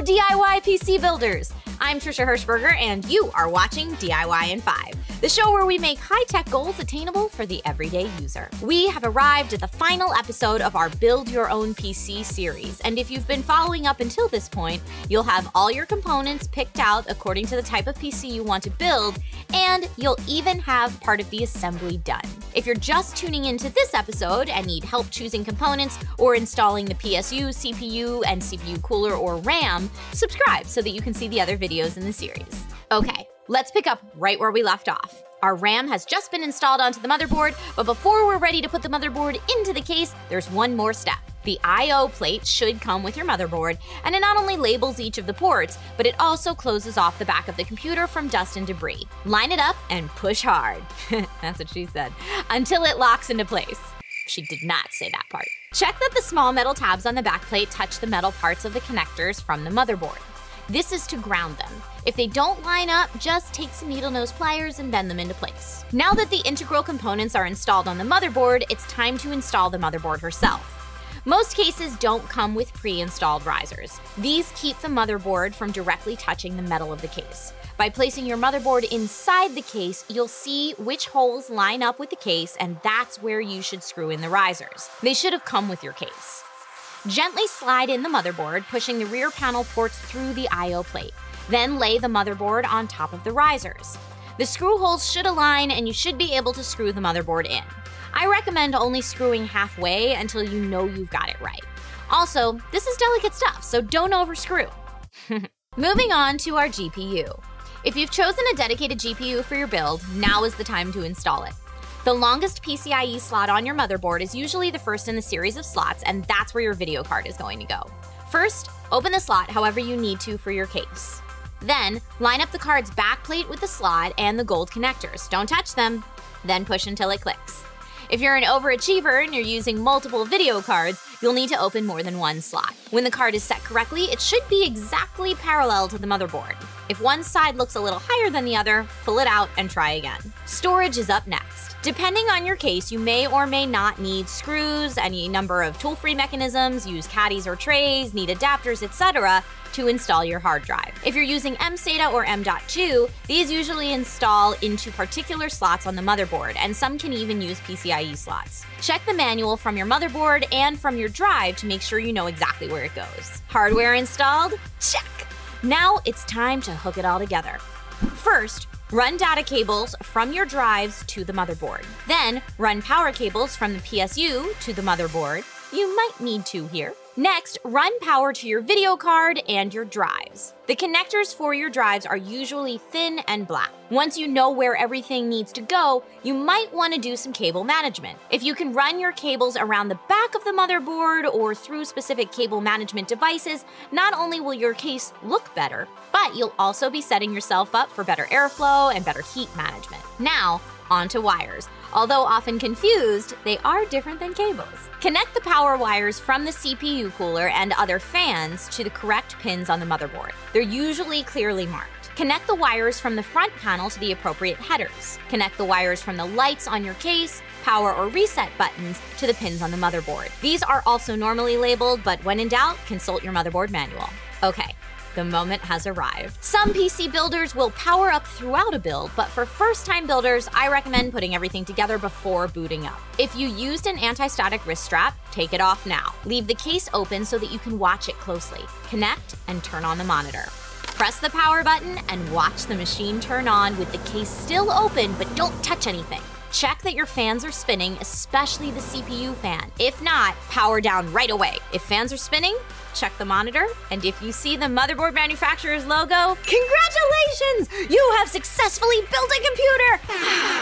DIY PC builders! I'm TRISHA HERSHBERGER and you are watching DIY in 5, the show where we make high-tech goals attainable for the everyday user. We have arrived at the final episode of our Build Your Own PC series, and if you've been following up until this point, you'll have all your components picked out according to the type of PC you want to build, and you'll even have part of the assembly done. If you're just tuning into this episode and need help choosing components or installing the PSU, CPU, and CPU cooler or RAM, subscribe so that you can see the other videos in the series. Okay, let's pick up right where we left off. Our RAM has just been installed onto the motherboard, but before we're ready to put the motherboard into the case, there's one more step. The I/O plate should come with your motherboard, and it not only labels each of the ports, but it also closes off the back of the computer from dust and debris. Line it up and push hard. That's what she said. Until it locks into place. She did not say that part. Check that the small metal tabs on the backplate touch the metal parts of the connectors from the motherboard. This is to ground them. If they don't line up, just take some needle nose pliers and bend them into place. Now that the integral components are installed on the motherboard, it's time to install the motherboard herself. Most cases don't come with pre-installed risers. These keep the motherboard from directly touching the metal of the case. By placing your motherboard inside the case, you'll see which holes line up with the case, and that's where you should screw in the risers. They should have come with your case. Gently slide in the motherboard, pushing the rear panel ports through the I/O plate. Then lay the motherboard on top of the risers. The screw holes should align, and you should be able to screw the motherboard in. I recommend only screwing halfway until you know you've got it right. Also, this is delicate stuff, so don't overscrew. Moving on to our GPU. If you've chosen a dedicated GPU for your build, now is the time to install it. The longest PCIe slot on your motherboard is usually the first in the series of slots, and that's where your video card is going to go. First, open the slot however you need to for your case. Then, line up the card's backplate with the slot and the gold connectors. Don't touch them. Then push until it clicks. If you're an overachiever and you're using multiple video cards, you'll need to open more than one slot. When the card is set correctly, it should be exactly parallel to the motherboard. If one side looks a little higher than the other, pull it out and try again. Storage is up next. Depending on your case, you may or may not need screws, any number of tool-free mechanisms, use caddies or trays, need adapters, etc. to install your hard drive. If you're using mSATA or M.2, these usually install into particular slots on the motherboard, and some can even use PCIe slots. Check the manual from your motherboard and from your drive to make sure you know exactly where it goes. Hardware installed? Check! Now it's time to hook it all together. First, run data cables from your drives to the motherboard. Then, run power cables from the PSU to the motherboard. You might need two here. Next, run power to your video card and your drives. The connectors for your drives are usually thin and black. Once you know where everything needs to go, you might want to do some cable management. If you can run your cables around the back of the motherboard or through specific cable management devices, not only will your case look better, but you'll also be setting yourself up for better airflow and better heat management. Now, onto wires. Although often confused, they are different than cables. Connect the power wires from the CPU cooler and other fans to the correct pins on the motherboard. They're usually clearly marked. Connect the wires from the front panel to the appropriate headers. Connect the wires from the lights on your case, power or reset buttons to the pins on the motherboard. These are also normally labeled, but when in doubt, consult your motherboard manual. Okay. The moment has arrived. Some PC builders will power up throughout a build, but for first-time builders, I recommend putting everything together before booting up. If you used an anti-static wrist strap, take it off now. Leave the case open so that you can watch it closely. Connect and turn on the monitor. Press the power button and watch the machine turn on with the case still open, but don't touch anything. Check that your fans are spinning, especially the CPU fan. If not, power down right away. If fans are spinning, check the monitor, and if you see the motherboard manufacturer's logo, congratulations! You have successfully built a computer!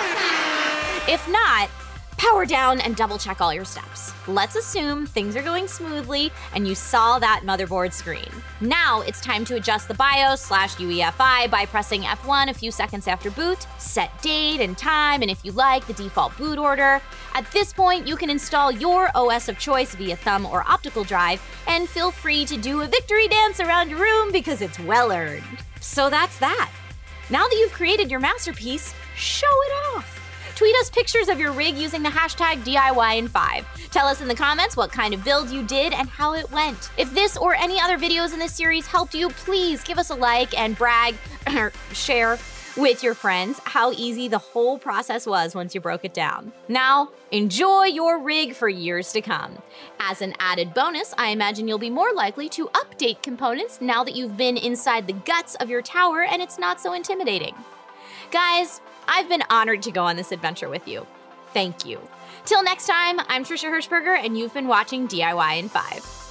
If not, power down and double check all your steps. Let's assume things are going smoothly and you saw that motherboard screen. Now it's time to adjust the BIOS/UEFI by pressing F1 a few seconds after boot, set date and time, and if you like, the default boot order. At this point, you can install your OS of choice via thumb or optical drive, and feel free to do a victory dance around your room because it's well earned. So that's that. Now that you've created your masterpiece, show it off. Tweet us pictures of your rig using the hashtag DIYin5. Tell us in the comments what kind of build you did and how it went. If this or any other videos in this series helped you, please give us a like and brag or share with your friends how easy the whole process was once you broke it down. Now, enjoy your rig for years to come. As an added bonus, I imagine you'll be more likely to update components now that you've been inside the guts of your tower and it's not so intimidating. Guys, I've been honored to go on this adventure with you. Thank you. Till next time, I'm TRISHA HERSHBERGER and you've been watching DIY in 5.